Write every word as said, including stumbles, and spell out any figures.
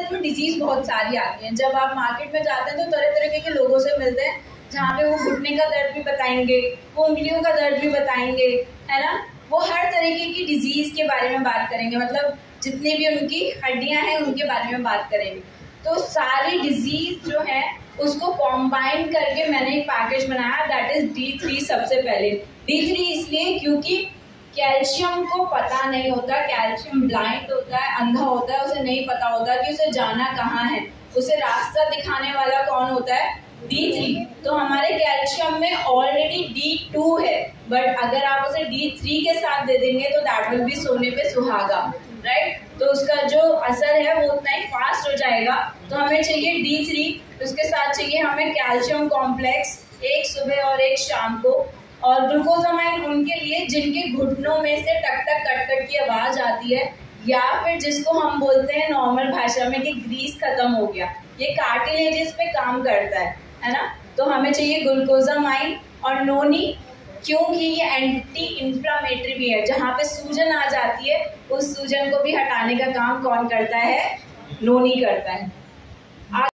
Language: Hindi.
में डिजीज बहुत सारी आती हैं। जब आप मार्केट में जाते हैं तो तरह तरह के लोगों से मिलते हैं, जहाँ पे वो घुटने का दर्द भी बताएंगे, वो उंगलियों का दर्द भी बताएंगे, है ना। वो हर तरीके की डिजीज के बारे में बात करेंगे, मतलब जितनी भी उनकी हड्डियां हैं उनके बारे में बात करेंगे। तो सारी डिजीज जो है उसको कॉम्बाइन करके मैंने एक पैकेज बनाया, दैट इज डी थ्री। सबसे पहले डी थ्री इसलिए क्योंकि कैल्शियम को पता नहीं होता, कैल्शियम ब्लाइंड होता है, अंधा होता है, उसे नहीं पता होता कि उसे जाना कहाँ है, उसे रास्ता दिखाने वाला कौन होता है, डी थ्री। तो हमारे कैल्शियम में ऑलरेडी डी टू है, बट अगर आप उसे डी थ्री के साथ दे देंगे तो दैट विल बी सोने पे सुहागा, राइट। तो उसका जो असर है वो उतना ही फास्ट हो जाएगा। तो हमें चाहिए डी थ्री, उसके साथ चाहिए हमें कैल्शियम कॉम्प्लेक्स, एक सुबह और एक शाम को, और ग्लूकोजामाइन उनके लिए जिनके घुटनों में से टक टक कट कट की आवाज आती है, या फिर जिसको हम बोलते हैं नॉर्मल भाषा में कि ग्रीस खत्म हो गया, ये कार्टिलेजेस पे काम करता है, है ना। तो हमें चाहिए ग्लूकोजामाइन और नोनी, क्योंकि ये एंटी इंफ्लामेटरी भी है, जहाँ पे सूजन आ जाती है उस सूजन को भी हटाने का काम कौन करता है, नोनी करता है।